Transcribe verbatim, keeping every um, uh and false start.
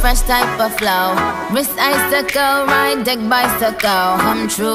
fresh type of flow. Wrist icicle, ride deck bicycle, come true.